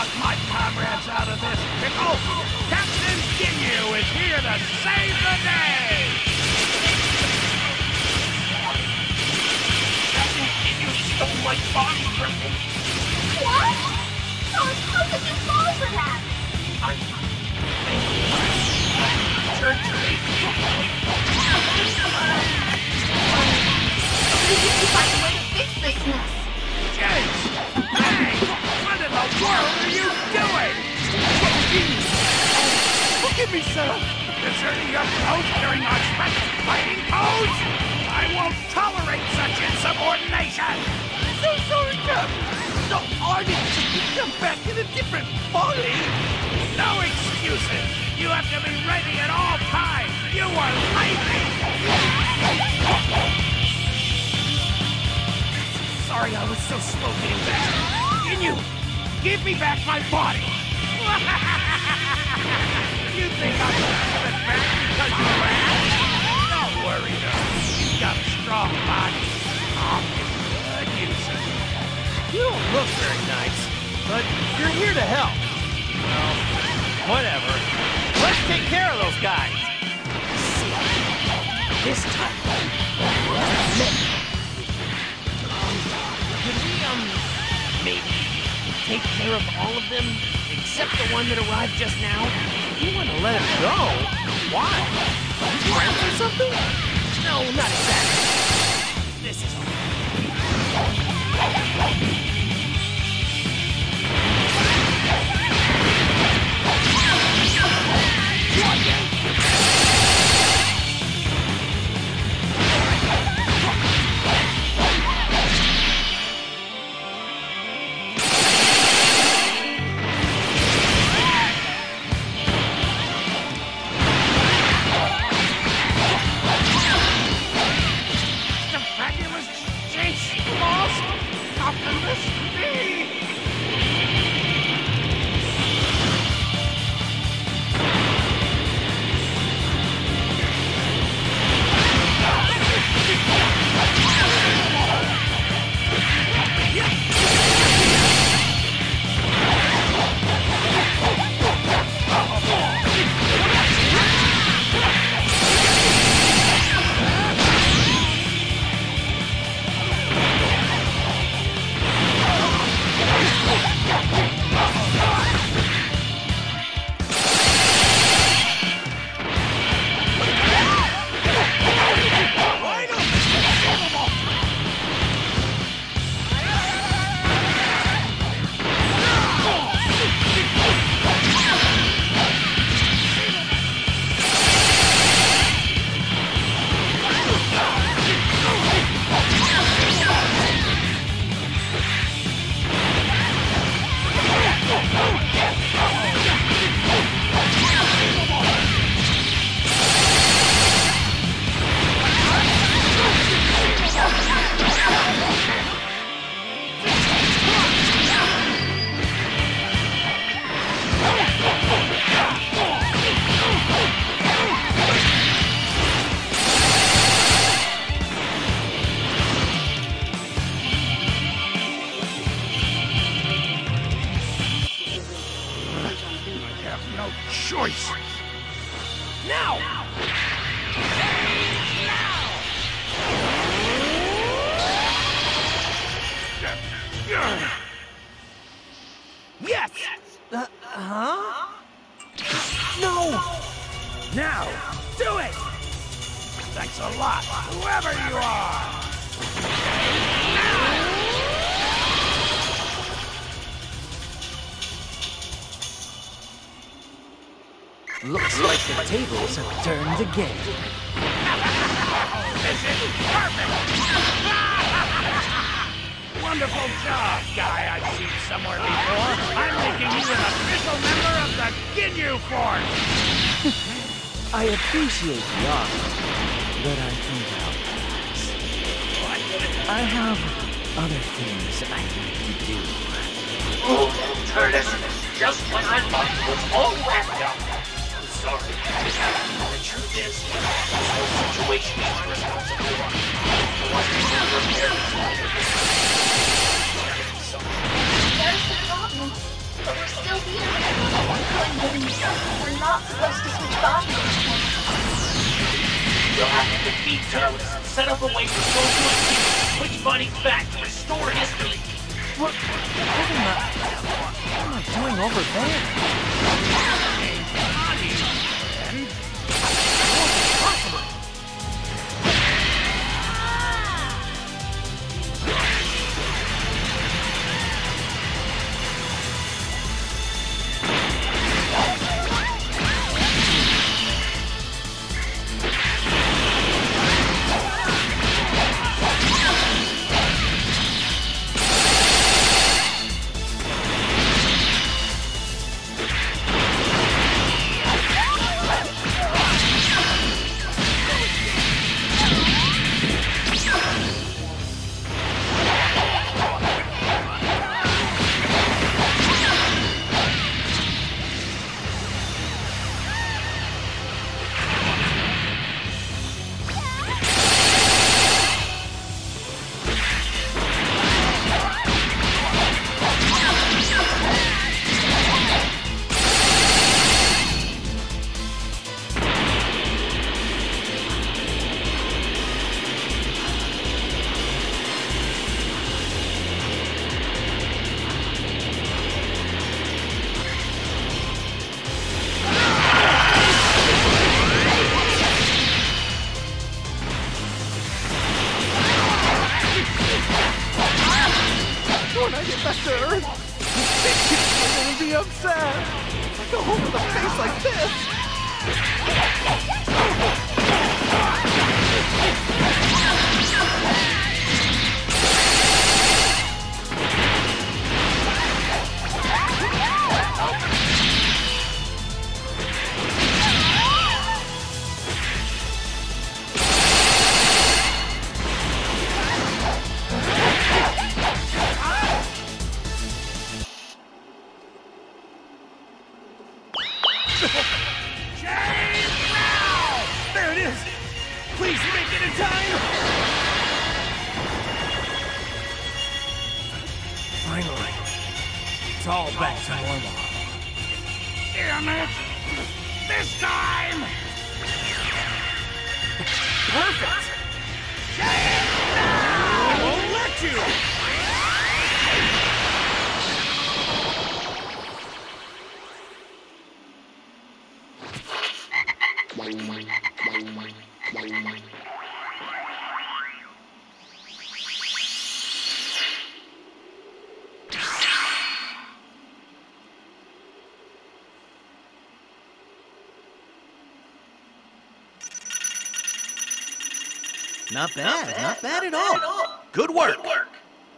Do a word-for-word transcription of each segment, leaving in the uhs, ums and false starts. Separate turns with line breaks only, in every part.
talk my comrades out of this pickle. Captain Ginyu is here to save the day!
Captain Ginyu stole my body from me.
What? How, how could you fall for that?
I... Turned to me.
We need to find a way to fix this mess.
James! Hey! What in the world are you doing?
Forgive me, sir!
Deserting your post during our special fighting pose? I won't tolerate such insubordination!
I'm so sorry, Captain! So ardent to come back in a different body!
No excuses! You have to be ready at all times! You were lazy! Sorry I was so slow getting back. Can you give me back my body? You think I'm gonna give it back because you ran? Don't worry though. You've got a strong body. I'll give you good use of it.
You don't look very nice, but you're here to help. Well, whatever. Let's take care of those guys.
See, this time, could we, um, maybe take care of all of them, except the one that arrived just now?
You want to let him go? Why? You friends or something?
No, not exactly. This is all.
Choice. Now! Yes!
Uh, huh?
No! Now, do it! Thanks a lot, whoever you are!
Looks like the tables have turned again.
This is perfect! Wonderful job, guy I've seen somewhere before. I'm making you an official member of the Ginyu Force!
I appreciate the offer, but I think I'll pass. I have other things I need to do.
Oh, Curtis, just when I thought it was all wrapped up. Sorry. The truth is, this whole situation is the responsibility. I wasn't even prepared for it.
There's the problem. But we're not supposed to switch bodies.
You'll have to defeat Turles and set up a way for Goku and Vegeta to switch bodies back to restore history.
What? What am I, what am I doing over there?
When I get back to Earth, the kids are gonna be upset. If I go home with a face like this. There it is! Please make it in time! Finally, it's all back to normal.
Damn it! This time!
Perfect! I won't let you!
Not bad, not bad at all.
Good work. Good work.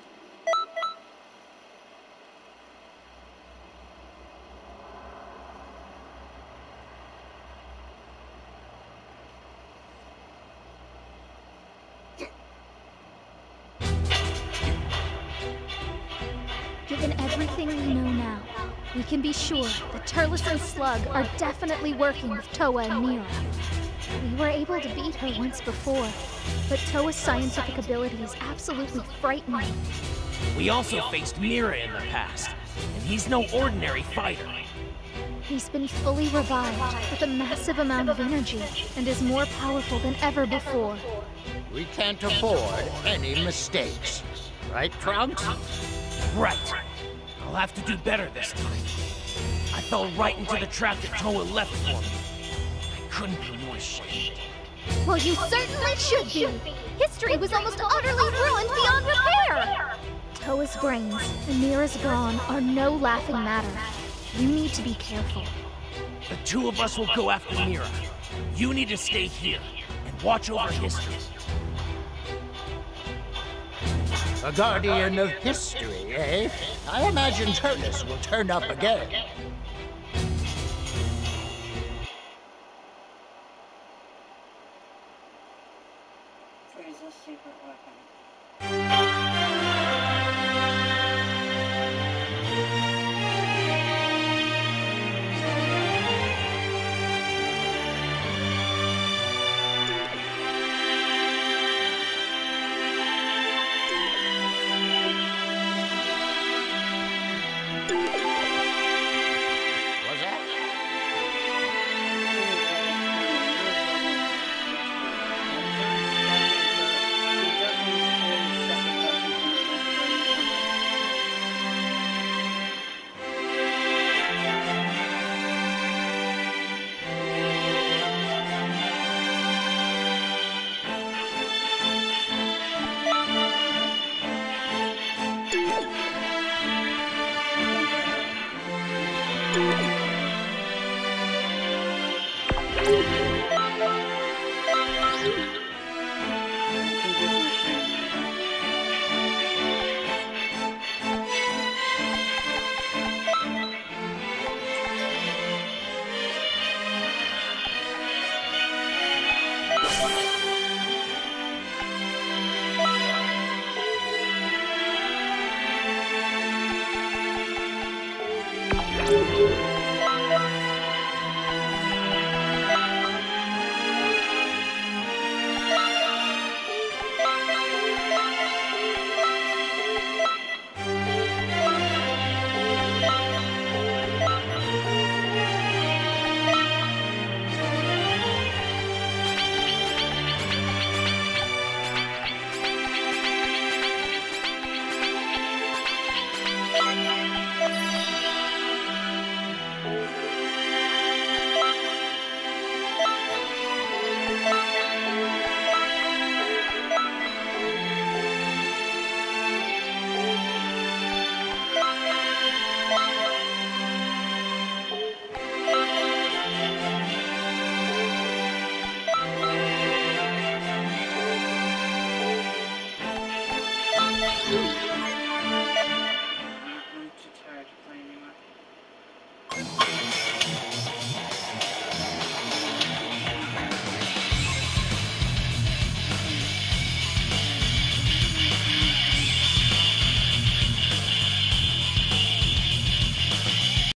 Given everything we know now, we can be sure that Turles and Slug are definitely working with Towa and Mira. We were able to beat her once before, but Towa's scientific ability is absolutely frightening.
We also faced Mira in the past, and he's no ordinary fighter.
He's been fully revived with a massive amount of energy and is more powerful than ever before.
We can't afford any mistakes. Right, Trunks?
Right. I'll have to do better this time. I fell right into the trap that Towa left for me. I couldn't be more ashamed.
Well, you certainly should be. History was almost utterly ruined beyond repair. Towa's brains and Mira's brawn are no laughing matter. You need to be careful.
The two of us will go after Mira. You need to stay here and watch over history.
A guardian of history, eh? I imagine Turles will turn up again.
Frieza's secret weapon.
Turles!